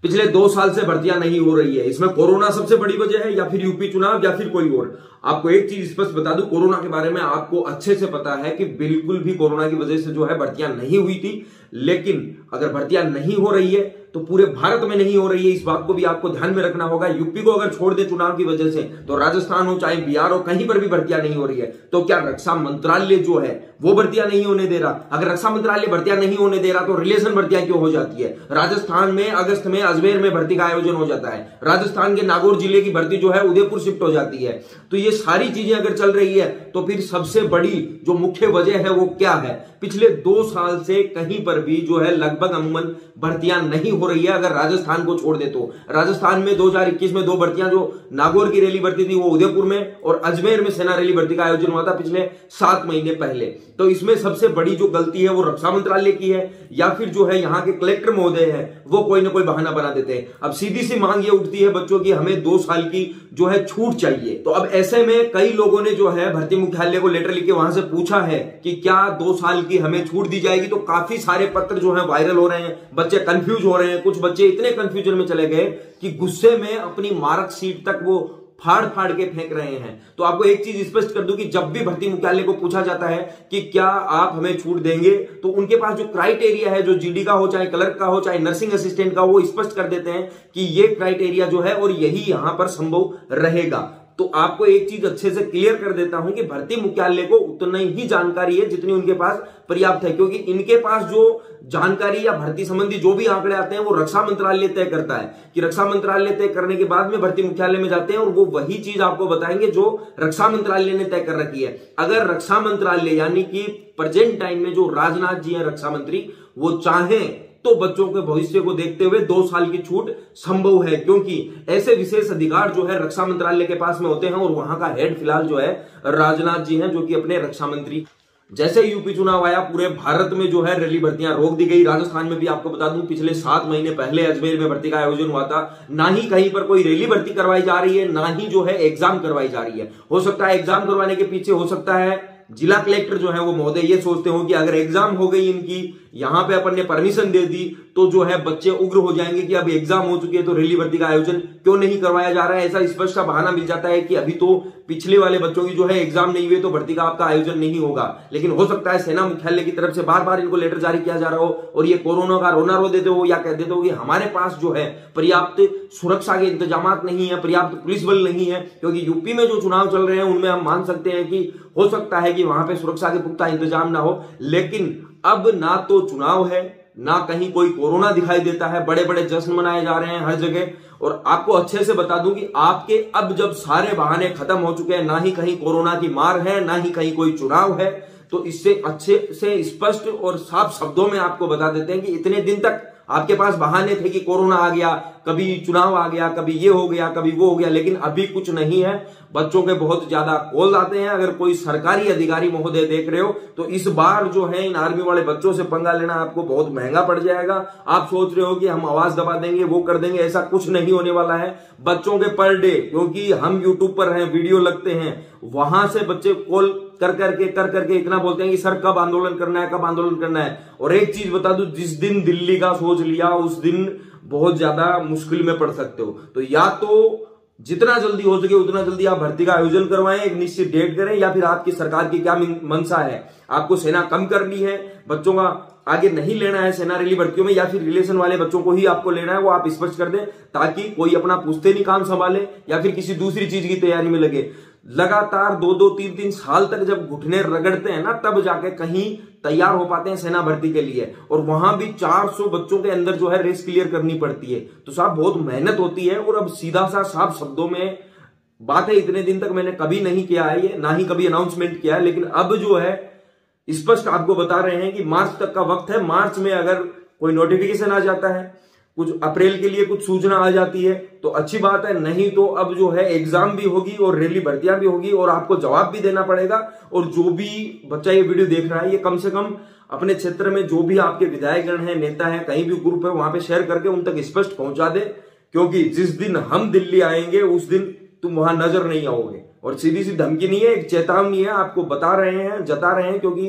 पिछले 2 साल से भर्तियां नहीं हो रही है। इसमें कोरोना सबसे बड़ी वजह है या फिर यूपी चुनाव या फिर कोई और। आपको एक चीज स्पष्ट बता दूं, कोरोना के बारे में आपको अच्छे से पता है कि बिल्कुल भी कोरोना की वजह से जो है भर्तियां नहीं हुई थी। लेकिन अगर भर्तियां नहीं हो रही है तो पूरे भारत में नहीं हो रही है, इस बात को भी आपको ध्यान में रखना होगा। यूपी को अगर छोड़ दे चुनाव की वजह से, तो राजस्थान हो चाहे बिहार हो, कहीं पर भी भर्तियां नहीं हो रही है। तो क्या रक्षा मंत्रालय जो है वो भर्तियां नहीं होने दे रहा? अगर रक्षा मंत्रालय भर्तियां नहीं होने दे रहा तो रिलेशन भर्तियां क्यों हो जाती है? राजस्थान में अगस्त में अजमेर में भर्ती का आयोजन हो जाता है, राजस्थान के नागौर जिले की भर्ती जो है उदयपुर शिफ्ट हो जाती है। तो ये सारी चीजें अगर चल रही है तो फिर सबसे बड़ी जो मुख्य वजह है वो क्या है? पिछले 2 साल से कहीं पर भी जो है लगभग अमूमन भर्तियां नहीं हो रही है। अगर राजस्थान को छोड़ दे तो राजस्थान में 2021 में 2 भर्तियां, जो नागौर की रैली भर्ती थी वो उदयपुर में, और अजमेर में सेना रैली भर्ती का आयोजन हुआ था पिछले 7 महीने पहले। तो इसमें सबसे बड़ी जो गलती है वो रक्षा मंत्रालय की है, या फिर जो है यहाँ के कलेक्टर महोदय है वो कोई ना कोई बहाना बना देते हैं। अब सीधी सी मांग ये उठती है बच्चों की, हमें 2 साल की जो है छूट चाहिए। तो अब ऐसे में कई लोगों ने जो है भर्ती मुख्यालय को लेटर लिख के वहां से पूछा है कि क्या 2 साल की हमें छूट दी जाएगी। तो काफी सारे पत्र जो है वायरल हो रहे हैं, बच्चे कंफ्यूज हो रहे हैं। कुछ बच्चे इतने कंफ्यूजन में चले गए कि गुस्से में अपनी मार्कशीट तक वो फाड़ फाड़ के फेंक रहे हैं। तो आपको एक चीज स्पष्ट कर दूं कि जब भी भर्ती मुख्यालय को पूछा जाता है कि क्या आप हमें छूट देंगे, तो उनके पास जो क्राइटेरिया है, जो जीडी का हो चाहे क्लर्क का हो चाहे नर्सिंग असिस्टेंट का, वो स्पष्ट कर देते हैं कि ये क्राइटेरिया जो है और यही यहां पर संभव रहेगा। तो आपको एक चीज अच्छे से क्लियर कर देता हूं कि भर्ती मुख्यालय को उतना ही जानकारी है जितनी उनके पास पर्याप्त है, क्योंकि इनके पास जो जानकारी या भर्ती संबंधी जो भी आंकड़े आते हैं वो रक्षा मंत्रालय तय करता है, कि रक्षा मंत्रालय तय करने के बाद में भर्ती मुख्यालय में जाते हैं और वो वही चीज आपको बताएंगे जो रक्षा मंत्रालय ने तय कर रखी है। अगर रक्षा मंत्रालय यानी कि प्रेजेंट टाइम में जो राजनाथ जी हैं रक्षा मंत्री, वो चाहें तो बच्चों के भविष्य को देखते हुए 2 साल की छूट संभव है, क्योंकि ऐसे विशेष अधिकार जो है रक्षा मंत्रालय के पास में होते हैं। और वहां का हेड फिलहाल जो है राजनाथ जी हैं, जो कि अपने रक्षा मंत्री। जैसे यूपी चुनाव आया, पूरे भारत में जो है रैली भर्तियां रोक दी गई। राजस्थान में भी आपको बता दूं पिछले 7 महीने पहले अजमेर में भर्ती का आयोजन हुआ था। ना ही कहीं पर कोई रैली भर्ती करवाई जा रही है, ना ही जो है एग्जाम करवाई जा रही है। हो सकता है एग्जाम करवाने के पीछे हो सकता है जिला कलेक्टर जो है वो महोदय ये सोचते हो कि अगर एग्जाम हो गई इनकी, यहां पे अपन ने परमिशन दे दी, तो जो है बच्चे उग्र हो जाएंगे कि अब एग्जाम हो चुकी है तो रैली भर्ती का आयोजन क्यों नहीं करवाया जा रहा है। ऐसा स्पष्ट सा बहाना मिल जाता है कि अभी तो पिछले वाले बच्चों की जो है एग्जाम नहीं हुए तो भर्ती का आपका आयोजन नहीं होगा। लेकिन हो सकता है सेना मुख्यालय की तरफ से बार बार इनको लेटर जारी किया जा रहा हो और ये कोरोना का रोना रो देते हो, या कह देते हो कि हमारे पास जो है पर्याप्त सुरक्षा के इंतजाम नहीं है, पर्याप्त पुलिस बल नहीं है। क्योंकि यूपी में जो चुनाव चल रहे हैं उनमें हम मान सकते हैं कि हो सकता है कि वहां पे सुरक्षा के पुख्ता इंतजाम ना हो। लेकिन अब ना तो चुनाव है, ना कहीं कोई कोरोना दिखाई देता है, बड़े बड़े जश्न मनाए जा रहे हैं हर जगह। और आपको अच्छे से बता दूं कि आपके अब जब सारे बहाने खत्म हो चुके हैं, ना ही कहीं कोरोना की मार है, ना ही कहीं कोई चुनाव है, तो इससे अच्छे से स्पष्ट और साफ शब्दों में आपको बता देते हैं कि इतने दिन तक आपके पास बहाने थे कि कोरोना आ गया, कभी चुनाव आ गया, कभी ये हो गया, कभी वो हो गया, लेकिन अभी कुछ नहीं है। बच्चों के बहुत ज्यादा कॉल आते हैं। अगर कोई सरकारी अधिकारी महोदय देख रहे हो तो इस बार जो है इन आर्मी वाले बच्चों से पंगा लेना आपको बहुत महंगा पड़ जाएगा। आप सोच रहे हो कि हम आवाज दबा देंगे, वो कर देंगे, ऐसा कुछ नहीं होने वाला है। बच्चों के पर डे, क्योंकि हम यूट्यूब पर हैं, वीडियो लगते हैं, वहां से बच्चे कॉल कर करके इतना बोलते हैं कि सर कब आंदोलन करना है, कब आंदोलन करना है। और एक चीज बता दूं, जिस दिन दिल्ली का सोच लिया उस दिन बहुत ज्यादा मुश्किल में पड़ सकते हो। तो या तो जितना जल्दी हो सके उतना जल्दी आप भर्ती का आयोजन करवाएं, एक निश्चित डेट करें, या फिर आपकी सरकार की क्या मंशा है, आपको सेना कम करनी है, बच्चों का आगे नहीं लेना है सेना रैली भर्तियों में, या फिर रिलेशन वाले बच्चों को ही आपको लेना है, वो आप स्पष्ट कर दें ताकि कोई अपना पूछते नहीं काम संभाले या फिर किसी दूसरी चीज की तैयारी में लगे। लगातार 2-2, 3-3 साल तक जब घुटने रगड़ते हैं ना, तब जाके कहीं तैयार हो पाते हैं सेना भर्ती के लिए। और वहां भी 400 बच्चों के अंदर जो है रेस क्लियर करनी पड़ती है। तो साहब बहुत मेहनत होती है। और अब सीधा सा साफ शब्दों में बात है, इतने दिन तक मैंने कभी नहीं किया है ये, ना ही कभी अनाउंसमेंट किया है, लेकिन अब जो है स्पष्ट आपको बता रहे हैं कि मार्च तक का वक्त है। मार्च में अगर कोई नोटिफिकेशन आ जाता है, कुछ अप्रैल के लिए कुछ सूचना आ जाती है तो अच्छी बात है, नहीं तो अब जो है एग्जाम भी होगी और रैली भर्तियां भी होगी और आपको जवाब भी देना पड़ेगा। और जो भी बच्चा ये वीडियो देख रहा है, ये कम से कम अपने क्षेत्र में जो भी आपके विधायकगण हैं, नेता हैं, कहीं भी ग्रुप है, वहां पे शेयर करके उन तक स्पष्ट पहुंचा दे। क्योंकि जिस दिन हम दिल्ली आएंगे उस दिन तुम वहां नजर नहीं आओगे। और सीधी सी धमकी नहीं है, एक चेतावनी है, आपको बता रहे हैं, जता रहे हैं। क्योंकि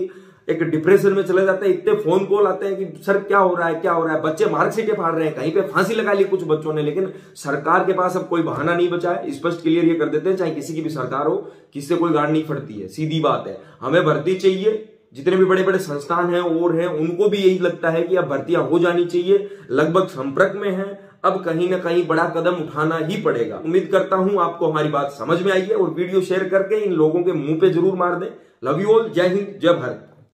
एक डिप्रेशन में चले जाते हैं। इतने फोन कॉल आते हैं कि सर क्या हो रहा है, क्या हो रहा है। बच्चे मार्कशीटें फाड़ रहे हैं, कहीं पे फांसी लगा ली कुछ बच्चों ने। लेकिन सरकार के पास अब कोई बहाना नहीं बचा है। स्पष्ट क्लियर ये कर देते हैं, चाहे किसी की भी सरकार हो, किससे कोई गांड नहीं फटती है, सीधी बात है। हमें भर्ती चाहिए, जितने भी बड़े बड़े संस्थान हैं और हैं उनको भी यही लगता है कि अब भर्तियां हो जानी चाहिए, लगभग संपर्क में है। अब कहीं ना कहीं बड़ा कदम उठाना ही पड़ेगा। उम्मीद करता हूं आपको हमारी बात समझ में आई है और वीडियो शेयर करके इन लोगों के मुंह पे जरूर मार दें। लव यू ऑल, जय हिंद, जय भारत।